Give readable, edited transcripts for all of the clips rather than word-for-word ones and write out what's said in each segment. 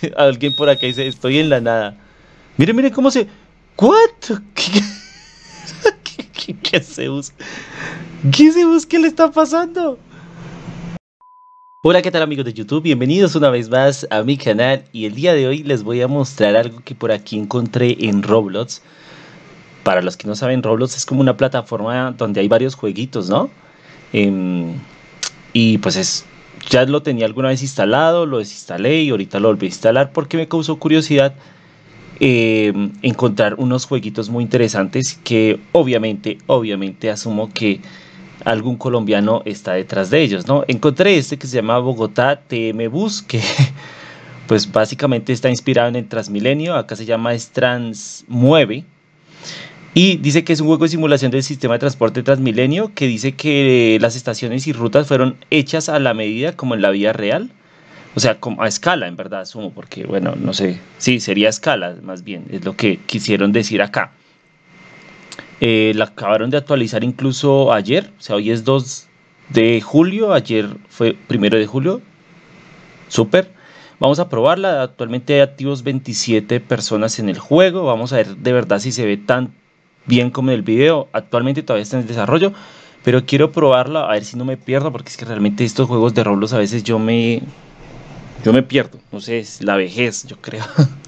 Alguien por acá dice, estoy en la nada. Mire, mire cómo se... ¿What? ¿Qué se busca? ¿Qué se busca? ¿Qué le está pasando? Hola, ¿qué tal amigos de YouTube? Bienvenidos una vez más a mi canal. Y el día de hoy les voy a mostrar algo que por aquí encontré en Roblox. Para los que no saben, Roblox es como una plataforma donde hay varios jueguitos, ¿no? Y pues ya lo tenía alguna vez instalado, lo desinstalé y ahorita lo volví a instalar porque me causó curiosidad encontrar unos jueguitos muy interesantes que obviamente asumo que algún colombiano está detrás de ellos, ¿no? Encontré este que se llama Bogotá TM Bus, que pues básicamente está inspirado en el Transmilenio, acá se llama Transmueve. Y dice que es un juego de simulación del sistema de transporte Transmilenio, que dice que las estaciones y rutas fueron hechas a la medida como en la vida real. O sea, como a escala, en verdad, asumo, porque, bueno, no sé. Sí, sería a escala, más bien, es lo que quisieron decir acá. La acabaron de actualizar incluso ayer, o sea, hoy es 2 de julio, ayer fue 1 de julio. Súper. Vamos a probarla, actualmente hay activos 27 personas en el juego. Vamos a ver de verdad si se ve tan bien como en el video. Actualmente todavía está en desarrollo, pero quiero probarla a ver si no me pierdo, porque es que realmente estos juegos de Roblox a veces yo me pierdo, no sé, es la vejez, yo creo.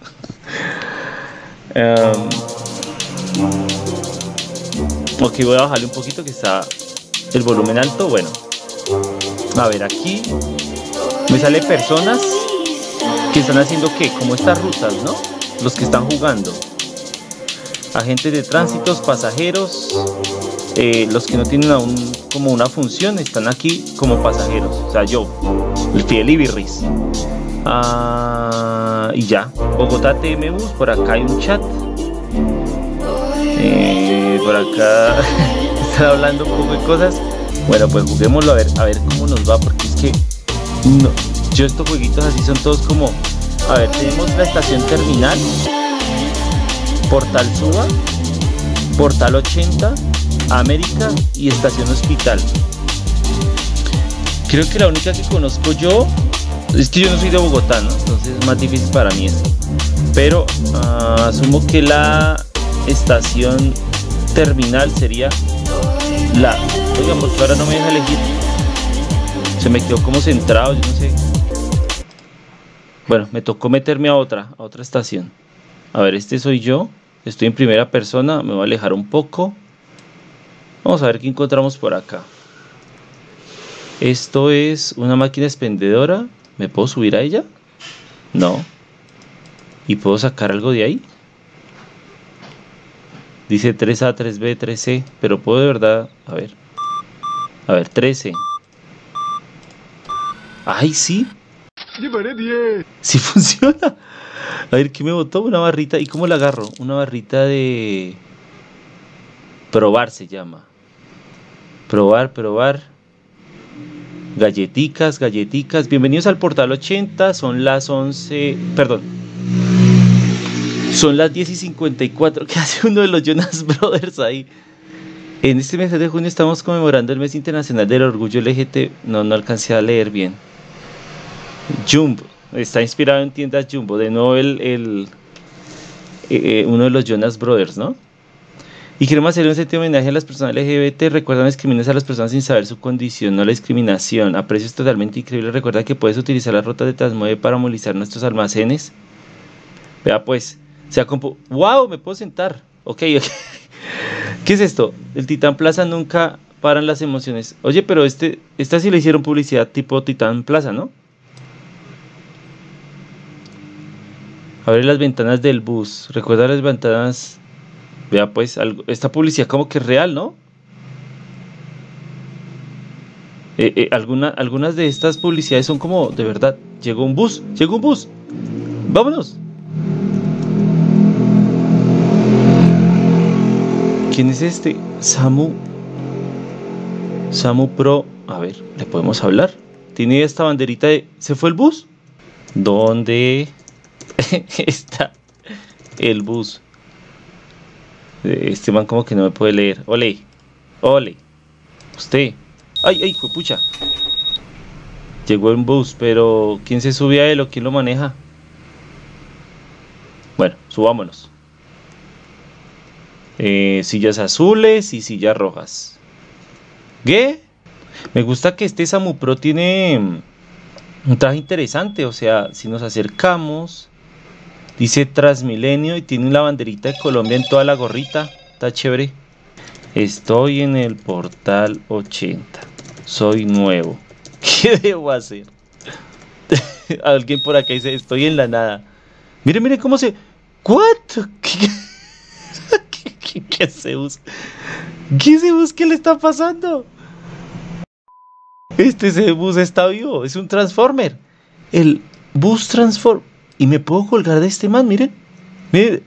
Ok, voy a bajarle un poquito que está el volumen alto. Bueno, a ver, aquí me sale personas que están haciendo ¿qué? Como estas rutas, ¿no? Los que están jugando. Agentes de tránsitos, pasajeros, los que no tienen aún como una función están aquí como pasajeros. O sea, yo, el Fidelibirris. Y ya. Bogotá TM Bus, por acá hay un chat. Por acá están hablando un poco de cosas. Bueno, pues juguémoslo a ver cómo nos va, porque es que no, yo estos jueguitos así son todos como... A ver, tenemos la estación terminal, Portal Suba, Portal 80, América y Estación Hospital. Creo que la única que conozco yo, es que yo no soy de Bogotá, ¿no? Entonces es más difícil para mí eso. Pero asumo que la estación terminal sería la... Oigan, porque ahora no me deja elegir. Se me quedó como centrado, yo no sé. Bueno, me tocó meterme a otra estación. A ver, este soy yo. Estoy en primera persona, me voy a alejar un poco. Vamos a ver qué encontramos por acá. Esto es una máquina expendedora. ¿Me puedo subir a ella? No. ¿Y puedo sacar algo de ahí? Dice 3A, 3B, 3C. Pero puedo de verdad... A ver, 13. ¡Ay, sí! ¡Llevaré 10! ¡Sí funciona! A ver, ¿qué me botó? Una barrita. ¿Y cómo la agarro? Una barrita de... Probar se llama. Probar. Galletitas. Bienvenidos al Portal 80. Son las 11... Perdón. Son las 10:54. ¿Qué hace uno de los Jonas Brothers ahí? En este mes de junio estamos conmemorando el mes internacional del orgullo LGBT. No alcancé a leer bien. Jumbo. Está inspirado en tiendas Jumbo. De nuevo uno de los Jonas Brothers, ¿no? Y queremos hacer un sentido homenaje a las personas LGBT. Recuerda, no discrimines a las personas sin saber su condición, no la discriminación. A precios totalmente increíbles. Recuerda que puedes utilizar las rutas de Transmueve para movilizar nuestros almacenes. Vea pues, ¡wow! Me puedo sentar. Ok. ¿Qué es esto? El Titán Plaza nunca paran las emociones. Oye, pero esta sí le hicieron publicidad tipo Titán Plaza, ¿no? Abre las ventanas del bus. Recuerda las ventanas. Vea pues, esta publicidad como que es real, ¿no? Algunas de estas publicidades son como, de verdad, llegó un bus. ¡Vámonos! ¿Quién es este? Samu Pro. A ver, ¿le podemos hablar? Tiene esta banderita de... ¿Se fue el bus? ¿Dónde está el bus? Este man como que no me puede leer. Ole. Usted. Ay, pucha. Llegó en bus, pero ¿quién se sube a él o quién lo maneja? Bueno, subámonos. Sillas azules y sillas rojas. ¿Qué? Me gusta que este Samu Pro tiene un traje interesante. O sea, si nos acercamos, dice Transmilenio y tiene la banderita de Colombia en toda la gorrita. Está chévere. Estoy en el portal 80. Soy nuevo. ¿Qué debo hacer? Alguien por acá dice, estoy en la nada. Miren, miren cómo se... ¿What? ¿Qué se busca? ¿Qué se busca? ¿Qué le está pasando? Este bus está vivo, es un Transformer. El bus Transform. Y me puedo colgar de este man, miren. Miren.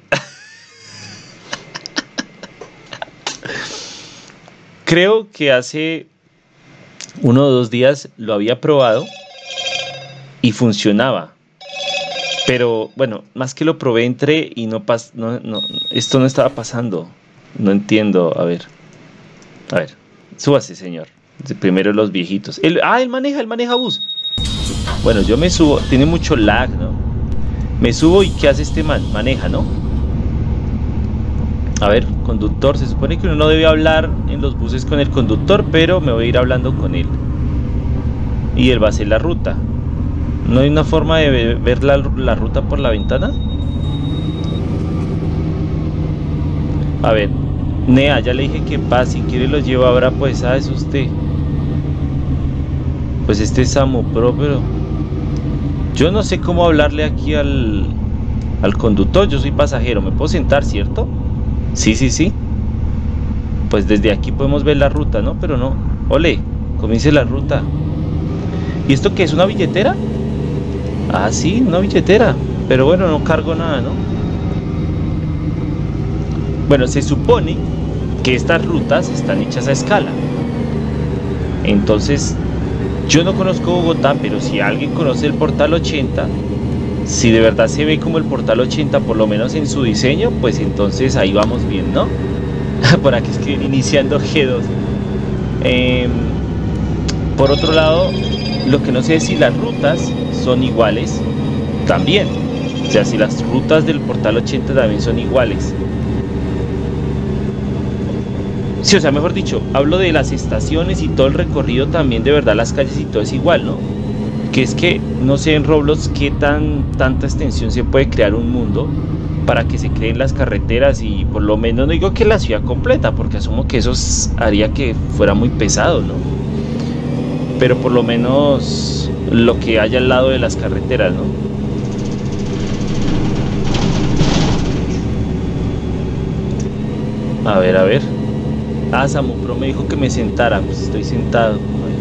Creo que hace 1 o 2 días lo había probado y funcionaba. Pero bueno, más que lo probé, entré y esto no estaba pasando. No entiendo. A ver, súbase, señor. Primero los viejitos. Él maneja bus. Bueno, yo me subo. Tiene mucho lag, ¿no? Me subo y ¿qué hace este man? Maneja, ¿no? A ver, conductor. Se supone que uno no debe hablar en los buses con el conductor, pero me voy a ir hablando con él. Y él va a hacer la ruta. ¿No hay una forma de ver la ruta por la ventana? A ver, Nea, ya le dije que paz, si quiere lo llevo ahora, pues, ¿sabes usted? Pues este es Samu Pro, pero... yo no sé cómo hablarle aquí al conductor, yo soy pasajero, me puedo sentar, ¿cierto? Sí. Pues desde aquí podemos ver la ruta, ¿no? Pero no, ole, comience la ruta. ¿Y esto qué es, una billetera? Ah, sí, una billetera. Pero bueno, no cargo nada, ¿no? Bueno, se supone que estas rutas están hechas a escala. Entonces, yo no conozco Bogotá, pero si alguien conoce el Portal 80, si de verdad se ve como el Portal 80, por lo menos en su diseño, pues entonces ahí vamos bien, ¿no? Por aquí escriben iniciando G2. Por otro lado, lo que no sé es si las rutas son iguales también. O sea, si las rutas del Portal 80 también son iguales. Sí, o sea, mejor dicho, hablo de las estaciones y todo el recorrido también, de verdad las calles y todo es igual, ¿no? Que es que, no sé en Roblox qué tanta extensión se puede crear un mundo para que se creen las carreteras y por lo menos, no digo que la ciudad completa, porque asumo que eso haría que fuera muy pesado, ¿no? Pero por lo menos lo que haya al lado de las carreteras, ¿no? A ver. Ah, Samu Pro me dijo que me sentara. Pues estoy sentado.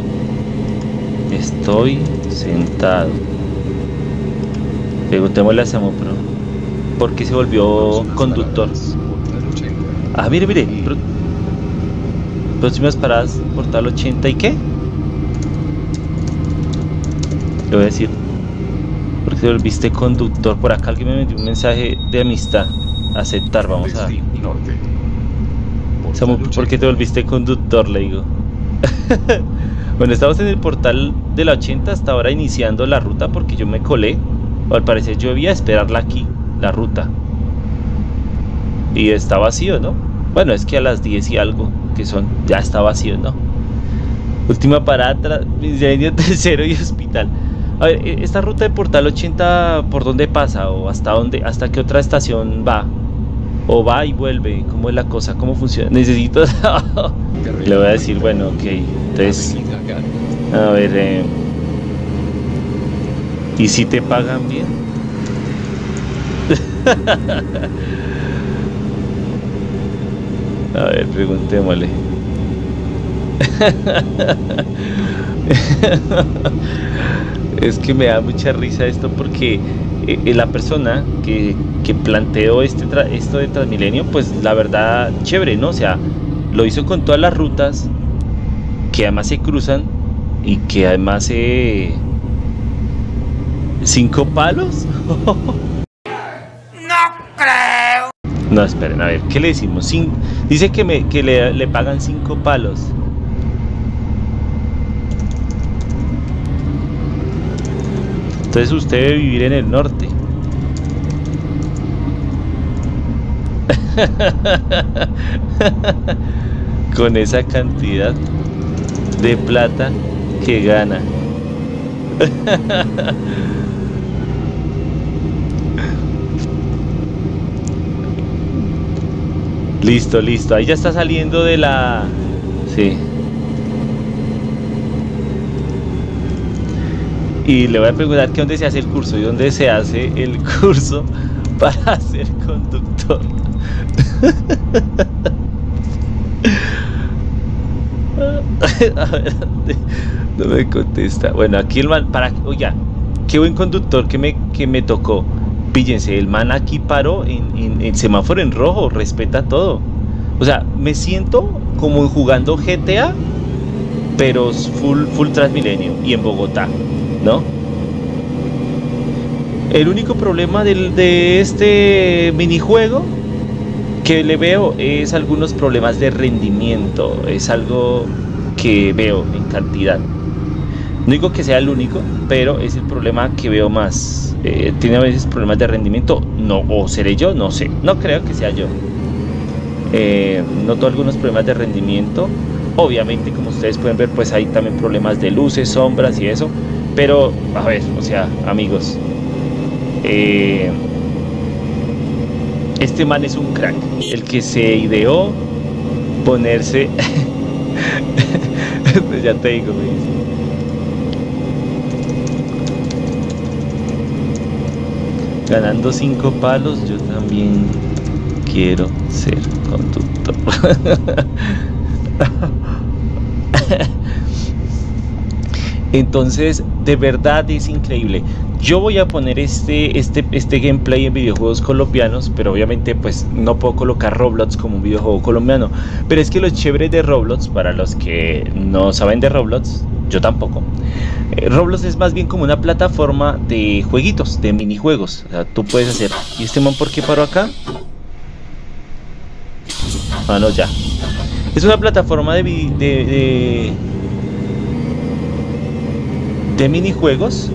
Estoy sentado. Preguntémosle a Samu Pro ¿por qué se volvió conductor? Ah, mire. Próximas paradas, Portal 80 ¿y qué? Le voy a decir, ¿por qué te volviste conductor? Por acá alguien me metió un mensaje de amistad. Aceptar, vamos a ver. Samu, ¿por qué te volviste conductor? Le digo. Bueno, estamos en el portal de la 80 hasta ahora iniciando la ruta porque yo me colé. O al parecer yo debía esperarla aquí, la ruta. Y está vacío, ¿no? Bueno, es que a las 10 y algo, que son, ya está vacío, ¿no? Última parada, Milenio Tercero y Hospital. A ver, esta ruta de Portal 80, ¿por dónde pasa? ¿O hasta qué otra estación va? ¿O va y vuelve? ¿Cómo es la cosa? ¿Cómo funciona? Necesito... Le voy a decir, bueno, ok. Entonces, a ver, ¿y si te pagan bien? A ver, preguntémosle. Es que me da mucha risa esto porque la persona que planteó esto de Transmilenio, pues la verdad, chévere, ¿no? O sea, lo hizo con todas las rutas que además se cruzan y que además 5 palos. No creo. No, esperen, a ver, ¿qué le decimos? Dice que le pagan 5 palos. Entonces usted debe vivir en el norte. Con esa cantidad de plata que gana. Listo, listo. Ahí ya está saliendo de la... Sí. Y le voy a preguntar que dónde se hace el curso y dónde se hace el curso para ser conductor. A ver, no me contesta. Bueno, aquí el man, oiga, qué buen conductor que me tocó. Píllense, el man aquí paró en semáforo en rojo, respeta todo. O sea, me siento como jugando GTA, pero full Transmilenio y en Bogotá, ¿no? El único problema de este minijuego que le veo es algunos problemas de rendimiento. Es algo que veo en cantidad. No digo que sea el único, pero es el problema que veo más. Tiene a veces problemas de rendimiento, no, o seré yo, no sé, no creo que sea yo. Noto algunos problemas de rendimiento. Obviamente, como ustedes pueden ver, pues hay también problemas de luces, sombras y eso. Pero, a ver, o sea, amigos, este man es un crack, el que se ideó ponerse... Ya te digo, me dice. Ganando 5 palos, yo también quiero ser conductor. Entonces, de verdad es increíble. Yo voy a poner este gameplay en videojuegos colombianos, pero obviamente pues no puedo colocar Roblox como un videojuego colombiano. Pero es que lo chévere de Roblox, para los que no saben de Roblox, yo tampoco. Roblox es más bien como una plataforma de jueguitos, de minijuegos. O sea, tú puedes hacer... ¿Y este man por qué paró acá? Ah, no, ya. Es una plataforma de minijuegos,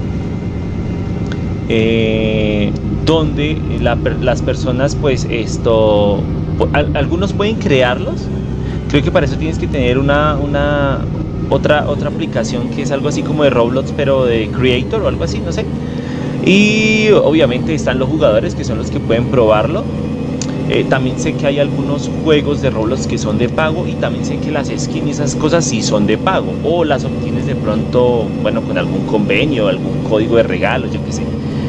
donde las personas pues algunos pueden crearlos. Creo que para eso tienes que tener otra aplicación que es algo así como de Roblox, pero de Creator o algo así, no sé. Y obviamente están los jugadores, que son los que pueden probarlo. También sé que hay algunos juegos de Roblox que son de pago, y también sé que las skins y esas cosas sí son de pago, o las obtienes de pronto, bueno, con algún convenio, algún código de regalo, yo qué sé.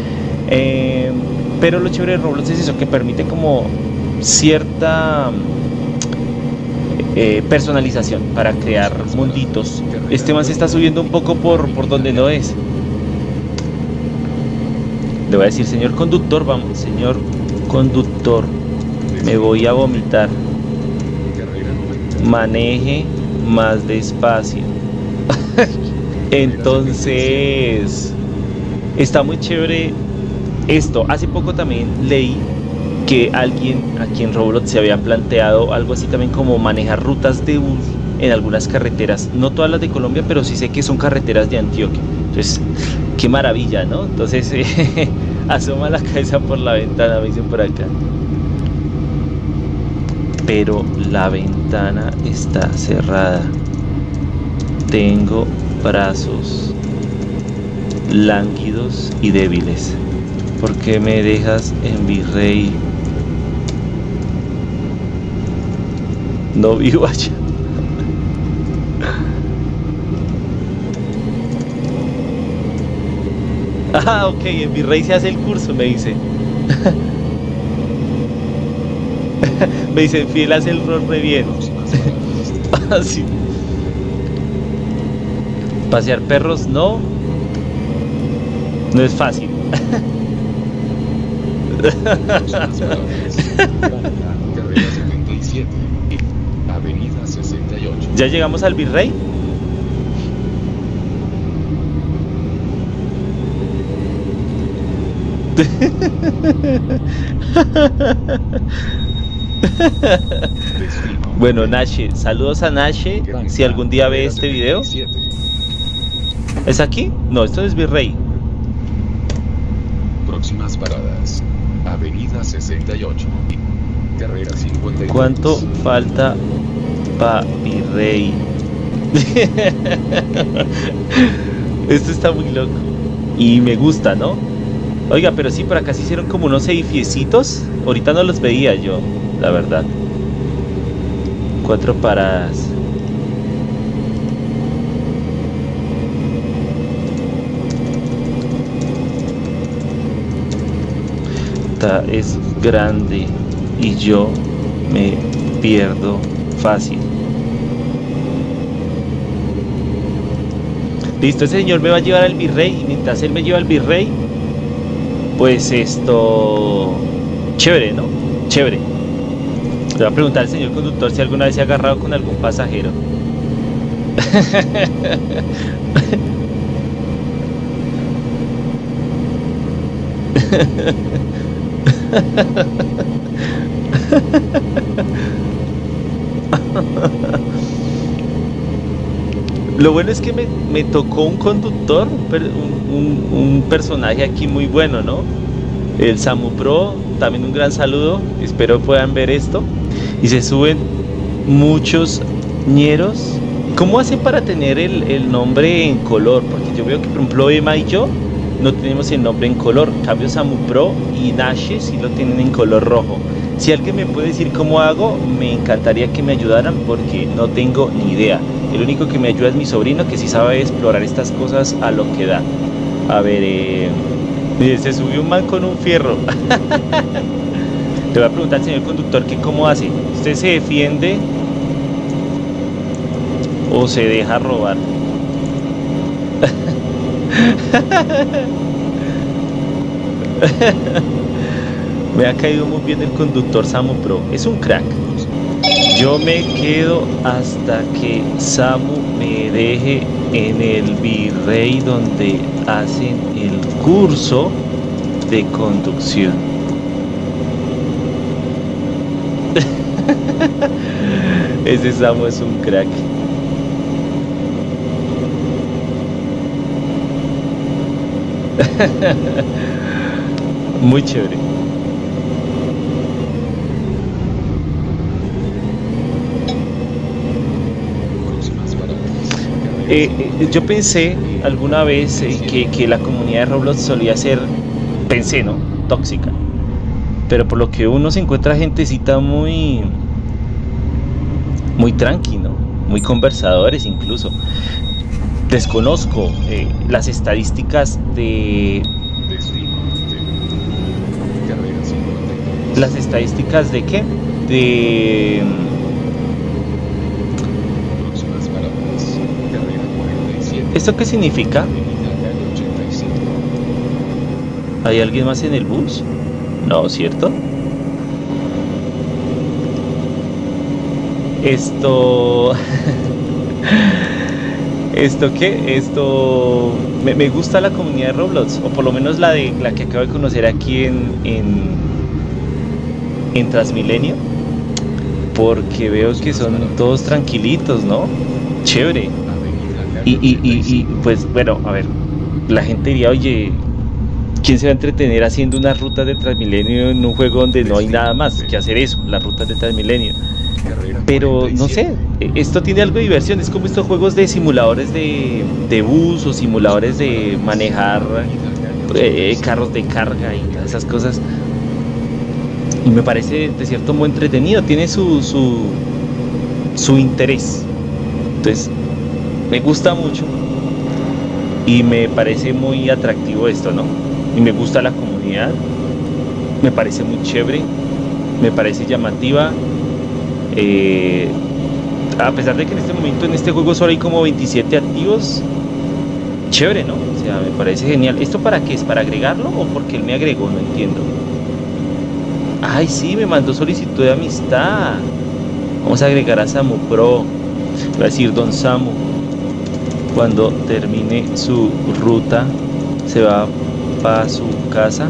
Pero lo chévere de Roblox es eso, que permite como cierta personalización para crear munditos. Este man se está subiendo un poco por donde no es. Le voy a decir, señor conductor, vamos, señor conductor, me voy a vomitar. Maneje más despacio. Entonces, está muy chévere esto. Hace poco también leí que alguien aquí en Roblox se había planteado algo así también, como manejar rutas de bus en algunas carreteras. No todas las de Colombia, pero sí sé que son carreteras de Antioquia. Entonces, qué maravilla, ¿no? Entonces, asoma la cabeza por la ventana, me dicen por acá. Pero la ventana está cerrada. Tengo brazos lánguidos y débiles. ¿Por qué me dejas en Virrey? No vivo allá. Ah, ok, en Virrey se hace el curso, me dice. Me dicen, Fiel hace el rol re bien. Así. Pasear perros no es fácil. Avenida 68. ¿Ya llegamos al Virrey? Bueno, Nashe, saludos a Nashe. Si algún día ve este video. ¿Es aquí? No, esto es Virrey. Próximas paradas: Avenida 68. Carrera 53. ¿Cuánto falta pa' Virrey? Esto está muy loco. Y me gusta, ¿no? Oiga, pero sí, por acá se hicieron como unos edificiecitos. Ahorita no los veía yo, la verdad. 4 paradas. Esta es grande y yo me pierdo fácil. Listo, ese señor me va a llevar al Virrey y mientras él me lleva al Virrey, pues esto... Chévere, ¿no? Chévere. Le voy a preguntar al señor conductor si alguna vez se ha agarrado con algún pasajero. Lo bueno es que me tocó un conductor, un personaje aquí muy bueno, ¿no? El Samu Pro, también un gran saludo, espero puedan ver esto. Y se suben muchos ñeros. ¿Cómo hacen para tener el nombre en color? Porque yo veo que por ejemplo Emma y yo no tenemos el nombre en color. En cambio Samu Pro y Nashe sí lo tienen en color rojo. Si alguien me puede decir cómo hago, me encantaría que me ayudaran porque no tengo ni idea. El único que me ayuda es mi sobrino, que sí sabe explorar estas cosas a lo que da. A ver, mire, se subió un man con un fierro. Le voy a preguntar al señor conductor que cómo hace. ¿Usted se defiende o se deja robar? Me ha caído muy bien el conductor Samu Pro. Es un crack. Yo me quedo hasta que Samu me deje en el Virrey donde hacen el curso de conducción. Ese Samu es un crack. Muy chévere. Yo pensé alguna vez que la comunidad de Roblox solía ser, pensé, ¿no? Tóxica. Pero por lo que uno se encuentra gentecita muy tranqui, ¿no? Muy conversadores incluso. Desconozco las estadísticas de... ¿Las estadísticas de qué? De... ¿Esto qué significa? ¿Hay alguien más en el bus? No, ¿cierto? Esto... ¿Esto qué? Esto... Me gusta la comunidad de Roblox, o por lo menos la que acabo de conocer aquí en Transmilenio, porque veo que son todos tranquilitos, ¿no? Chévere. Y pues bueno, a ver, la gente diría, oye, ¿quién se va a entretener haciendo unas rutas de Transmilenio en un juego donde no hay nada más que hacer eso, las rutas de Transmilenio? Pero no sé, esto tiene algo de diversión, es como estos juegos de simuladores de bus o simuladores de manejar carros de carga y todas esas cosas. Y me parece de cierto modo entretenido, tiene su interés. Entonces, me gusta mucho y me parece muy atractivo esto, ¿no? Y me gusta la comunidad, me parece muy chévere, me parece llamativa. A pesar de que en este momento en este juego solo hay como 27 activos, chévere, ¿no? O sea, me parece genial. ¿Esto para qué es? ¿Para agregarlo o porque él me agregó? No entiendo. Ay, sí, me mandó solicitud de amistad. Vamos a agregar a Samu Pro. Va a decir Don Samu. Cuando termine su ruta, se va para su casa.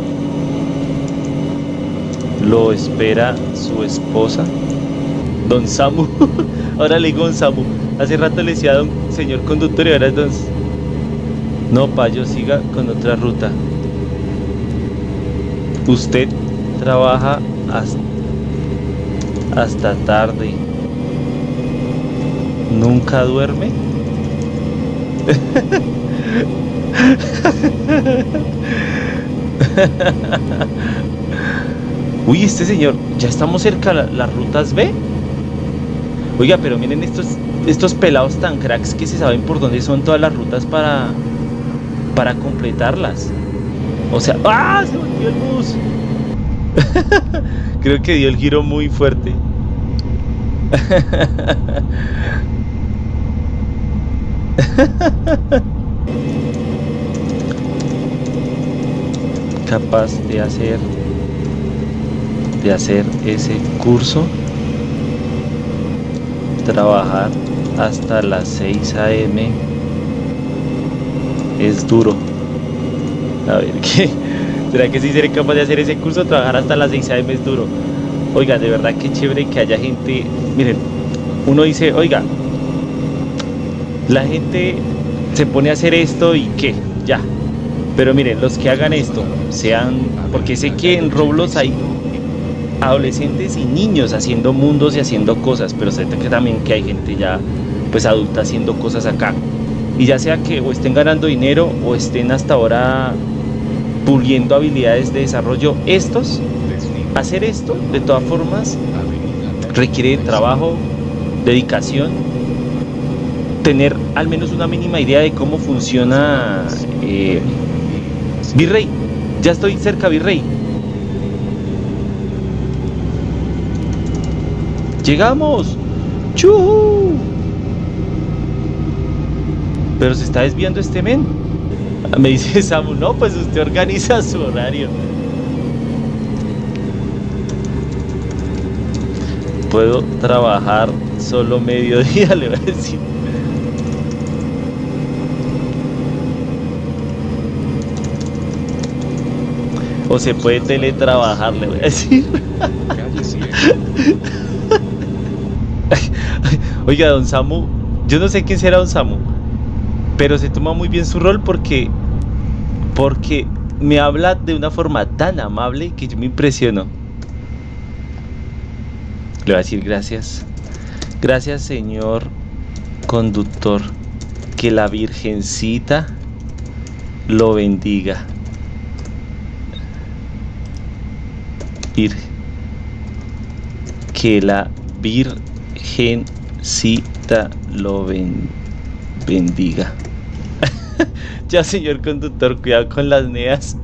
Lo espera su esposa. Don Samu. Ahora le digo Don Samu. Hace rato le decía a Don Señor Conductor y ahora es Don... No, Payo, siga con otra ruta. Usted trabaja hasta tarde. ¿Nunca duerme? Uy, este señor, ya estamos cerca a las rutas B. Oiga, pero miren estos pelados tan cracks que se saben por dónde son todas las rutas para completarlas. O sea, ¡ah! Se volvió el bus. Creo que dio el giro muy fuerte. Capaz de hacer ese curso, trabajar hasta las 6 a.m. es duro. A ver, ¿qué? ¿Será que sí seré capaz de hacer ese curso? Trabajar hasta las 6 a.m. es duro. Oiga, de verdad que chévere que haya gente. Miren, uno dice, oiga, la gente se pone a hacer esto y ¿qué? Ya. Pero miren, los que hagan esto, sean... Porque sé que en Roblox hay adolescentes y niños haciendo mundos y haciendo cosas, pero sé que también que hay gente ya pues adulta haciendo cosas acá. Y ya sea que o estén ganando dinero o estén hasta ahora puliendo habilidades de desarrollo, hacer esto de todas formas requiere trabajo, dedicación, tener al menos una mínima idea de cómo funciona. Virrey, ya estoy cerca, Virrey. ¡Llegamos! ¡Chuhu! Pero se está desviando este men. Me dice Samu, no, pues usted organiza su horario. Puedo trabajar solo mediodía, le voy a decir. O se puede teletrabajar, le voy a decir. Oiga, don Samu, yo no sé quién será don Samu, pero se toma muy bien su rol porque me habla de una forma tan amable que yo me impresiono. Le voy a decir gracias. Gracias, señor conductor. Que la Virgencita lo bendiga. Que la Virgencita lo bendiga. Ya, señor conductor, cuidado con las neas.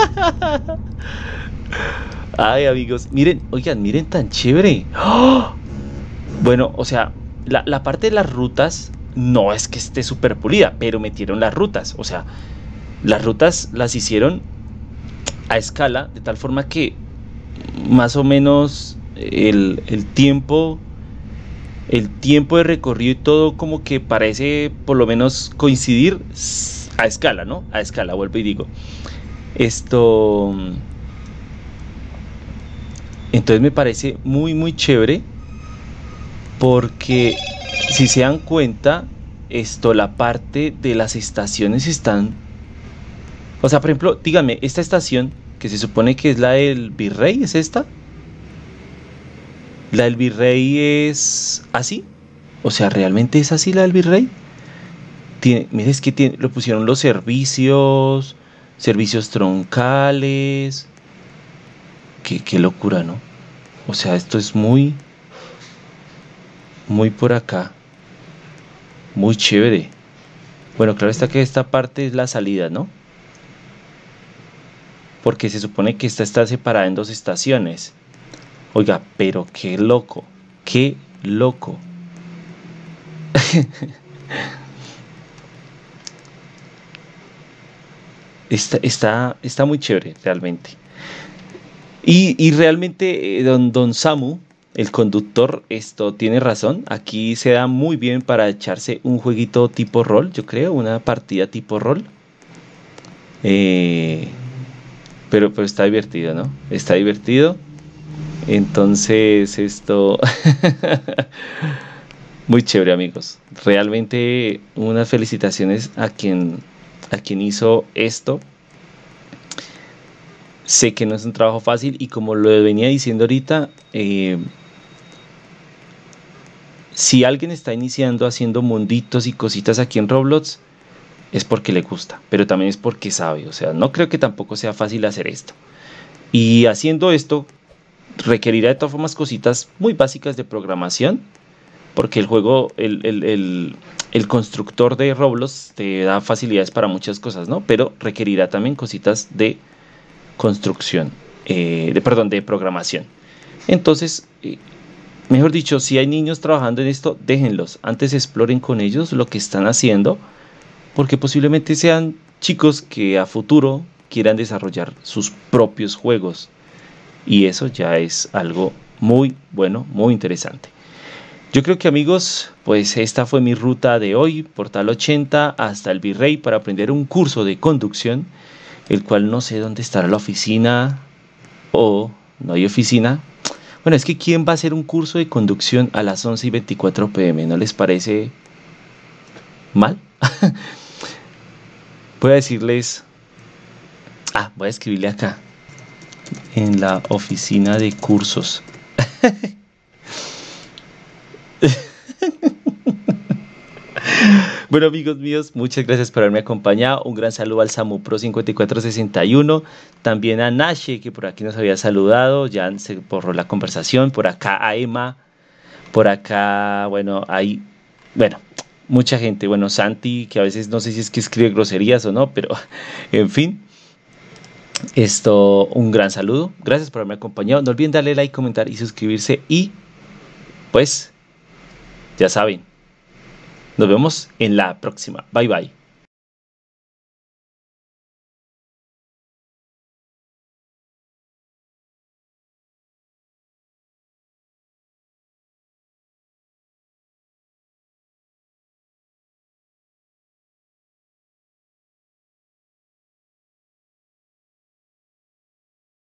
Ay, amigos, miren, oigan, miren tan chévere. ¡Oh! Bueno, o sea, la parte de las rutas no es que esté súper pulida, pero metieron las rutas. O sea, las rutas las hicieron a escala, de tal forma que más o menos el tiempo de recorrido y todo como que parece por lo menos coincidir a escala, ¿no? A escala, vuelvo y digo. Entonces me parece muy muy chévere porque si se dan cuenta, la parte de las estaciones están... O sea, por ejemplo, díganme, esta estación que se supone que es la del Virrey, ¿es esta? ¿La del Virrey es así? O sea, ¿realmente es así la del Virrey? Mire, es que lo pusieron los servicios troncales. Qué locura, ¿no? O sea, esto es muy por acá. Muy chévere. Bueno, claro está que esta parte es la salida, ¿no? Porque se supone que esta está separada en dos estaciones. Oiga, pero qué loco. Qué loco. Está muy chévere, realmente. Y realmente, don Samu, el conductor, tiene razón. Aquí se da muy bien para echarse un jueguito tipo rol, yo creo, una partida tipo rol. Pero está divertido, ¿no? Está divertido. Entonces, muy chévere, amigos. Realmente, unas felicitaciones a quien hizo esto. Sé que no es un trabajo fácil y como lo venía diciendo ahorita, Si alguien está iniciando haciendo munditos y cositas aquí en Roblox, es porque le gusta, pero también es porque sabe. O sea, no creo que tampoco sea fácil hacer esto. Y haciendo esto, requerirá de todas formas cositas muy básicas de programación, porque el juego, el constructor de Roblox te da facilidades para muchas cosas, ¿no? Pero requerirá también cositas de construcción, de programación. Entonces, mejor dicho, si hay niños trabajando en esto, déjenlos. Antes exploren con ellos lo que están haciendo, porque posiblemente sean chicos que a futuro quieran desarrollar sus propios juegos. Y eso ya es algo muy bueno, muy interesante. Yo creo que, amigos, pues esta fue mi ruta de hoy, Portal 80 hasta el Virrey, para aprender un curso de conducción, el cual no sé dónde estará la oficina, o no hay oficina. Bueno, es que ¿quién va a hacer un curso de conducción a las 11:24 p.m.? ¿No les parece mal? Voy a decirles... voy a escribirle acá, en la oficina de cursos. Bueno, amigos míos, muchas gracias por haberme acompañado. Un gran saludo al Samu Pro 5461. También a Nashe, que por aquí nos había saludado. Ya se borró la conversación. Por acá a Emma. Por acá, bueno, hay... Bueno, mucha gente. Bueno, Santi, que a veces no sé si es que escribe groserías o no, pero en fin. Un gran saludo. Gracias por haberme acompañado. No olviden darle like, comentar y suscribirse. Y pues, ya saben. Nos vemos en la próxima. Bye bye.